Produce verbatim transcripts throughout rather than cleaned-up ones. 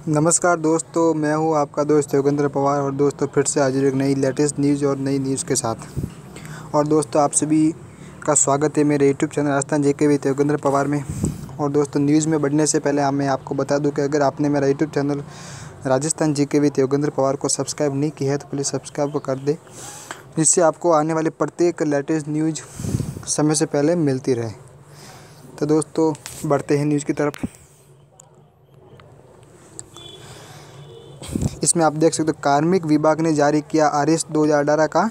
नमस्कार दोस्तों, मैं हूं आपका दोस्त योगेंद्र पवार और दोस्तों फिर से हाजिर एक नई लेटेस्ट न्यूज़ और नई न्यूज़ के साथ। और दोस्तों आप सभी का स्वागत है मेरे YouTube channel Rajasthan J K with Yogendra Pawar में। और दोस्तों न्यूज़ में बढ़ने से पहले मैं आपको बता दूं कि अगर आपने मेरा YouTube channel Rajasthan J K with Yogendra Pawar को सब्सक्राइब नहीं किया है तो प्लीज़ सब्सक्राइब कर दें, जिससे आपको आने वाली प्रत्येक लेटेस्ट न्यूज़ समय से पहले मिलती रहे। तो दोस्तों बढ़ते हैं न्यूज़ की तरफ। इसमें आप देख सकते हो कार्मिक विभाग ने जारी किया आरएस दो हज़ार अठारह का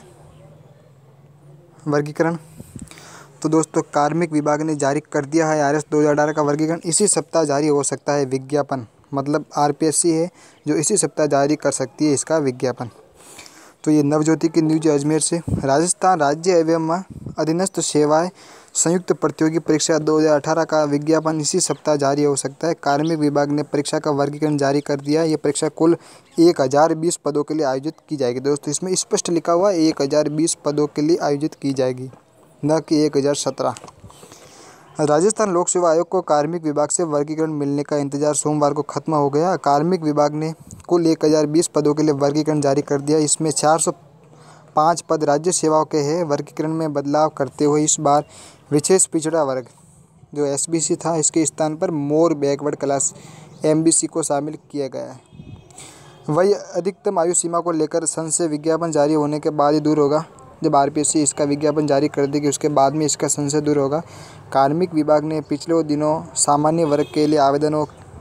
वर्गीकरण। तो दोस्तों कार्मिक विभाग ने जारी कर दिया है आरएस दो हज़ार अठारह का वर्गीकरण। इसी सप्ताह जारी हो सकता है विज्ञापन, मतलब आरपीएससी है जो इसी सप्ताह जारी कर सकती है इसका विज्ञापन। तो ये नवज्योति की न्यूज अजमेर से। राजस्थान राज्य एवं अधीनस्थ सेवाएं संयुक्त प्रतियोगी परीक्षा दो हज़ार अठारह का विज्ञापन इसी सप्ताह जारी हो सकता है। कार्मिक विभाग ने परीक्षा का वर्गीकरण जारी कर दिया है। ये परीक्षा कुल एक हज़ार बीस पदों के लिए आयोजित की जाएगी। दोस्तों इसमें स्पष्ट लिखा हुआ है एक हज़ार बीस पदों के लिए आयोजित की जाएगी, न कि एक हज़ार सत्रह। राजस्थान लोक सेवा आयोग को कार्मिक विभाग से वर्गीकरण मिलने का इंतजार सोमवार को खत्म हो गया। कार्मिक विभाग ने कुल एक हज़ार बीस पदों के लिए वर्गीकरण जारी कर दिया। इसमें चार सौ पाँच पद राज्य सेवाओं के हैं। वर्गीकरण में बदलाव करते हुए इस बार विशेष पिछड़ा वर्ग जो एसबीसी था इसके स्थान पर मोर बैकवर्ड क्लास एमबीसी को शामिल किया गया है। वही अधिकतम आयु सीमा को लेकर संशय विज्ञापन जारी होने के बाद ही दूर होगा। जब आरपीएससी इसका विज्ञापन जारी कर देगी उसके बाद में इसका संशय दूर होगा। कार्मिक विभाग ने पिछले दिनों सामान्य वर्ग के लिए आवेदनों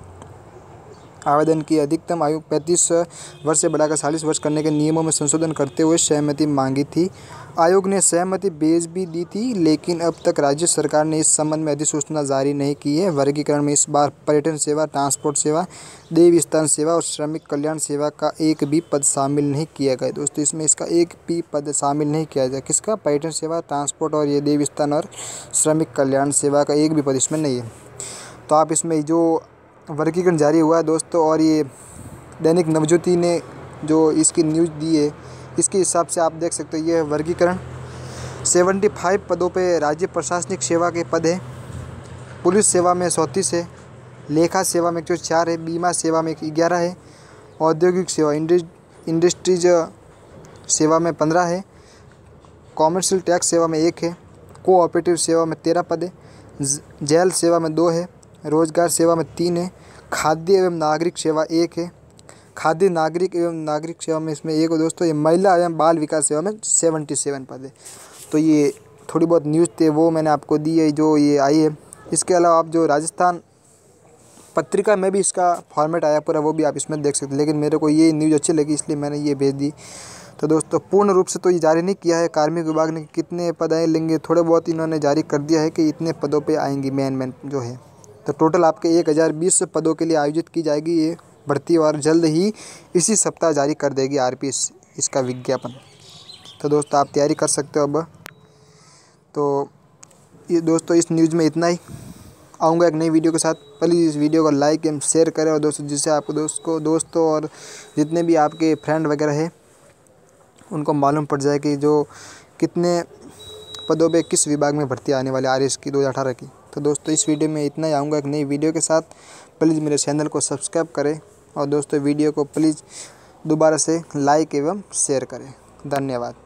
आवेदन की अधिकतम आयु पैंतीस वर्ष से बढ़ाकर चालीस वर्ष करने के नियमों में संशोधन करते हुए सहमति मांगी थी। आयोग ने सहमति भेज भी दी थी, लेकिन अब तक राज्य सरकार ने इस संबंध में अधिसूचना जारी नहीं की है। वर्गीकरण में इस बार पर्यटन सेवा, ट्रांसपोर्ट सेवा, देवस्थान सेवा और श्रमिक कल्याण सेवा का एक भी पद शामिल नहीं किया गया। दोस्तों इसमें इसका एक भी पद शामिल नहीं किया गया। किसका? पर्यटन सेवा, ट्रांसपोर्ट और ये देवस्थान और श्रमिक कल्याण सेवा का एक भी पद इसमें नहीं है। तो आप इसमें जो वर्गीकरण जारी हुआ है दोस्तों, और ये दैनिक नवज्योति ने जो इसकी न्यूज़ दी है इसके हिसाब से आप देख सकते हो ये वर्गीकरण पचहत्तर पदों पे राज्य प्रशासनिक सेवा के पद है। पुलिस सेवा में चौंतीस है, लेखा सेवा में एक सौ चार है, बीमा सेवा में ग्यारह है, औद्योगिक सेवा इंडस्ट्रीज सेवा में पंद्रह है, कॉमर्शियल टैक्स सेवा में एक है, कोऑपरेटिव सेवा में तेरह पद है, जेल सेवा में दो है, रोजगार सेवा में तीन है, खाद्य एवं नागरिक सेवा एक है, खाद्य नागरिक एवं नागरिक सेवा में इसमें एक है। दोस्तों ये महिला एवं बाल विकास सेवा में सतहत्तर पद है। तो ये थोड़ी बहुत न्यूज़ थे वो मैंने आपको दी है जो ये आई है। इसके अलावा आप जो राजस्थान पत्रिका में भी इसका फॉर्मेट आया पूरा, वो भी आप इसमें देख सकते हैं, लेकिन मेरे को ये न्यूज़ अच्छी लगी इसलिए मैंने ये भेज दी। तो दोस्तों पूर्ण रूप से तो ये जारी नहीं किया है कार्मिक विभाग ने कितने पद आए लेंगे, थोड़े बहुत इन्होंने जारी कर दिया है कि इतने पदों पे आएंगी मेन मेन जो है। तो टोटल आपके एक हज़ार बीस पदों के लिए आयोजित की जाएगी ये भर्ती और जल्द ही इसी सप्ताह जारी कर देगी आरपीएससी इसका विज्ञापन। तो दोस्तों आप तैयारी कर सकते हो अब। तो ये दोस्तों इस न्यूज़ में इतना ही। आऊँगा एक नई वीडियो के साथ। प्लीज़ इस वीडियो को लाइक एवं शेयर करें और दोस्तों जिससे आपको दोस्त को दोस्तों और जितने भी आपके फ्रेंड वगैरह है उनको मालूम पड़ जाए कि जो कितने पदों पे किस विभाग में भर्ती आने वाले आरएस की दो हज़ार अठारह की। तो दोस्तों इस वीडियो में इतना ही। आऊँगा एक नई वीडियो के साथ। प्लीज़ मेरे चैनल को सब्सक्राइब करें और दोस्तों वीडियो को प्लीज़ दोबारा से लाइक एवं शेयर करें। धन्यवाद।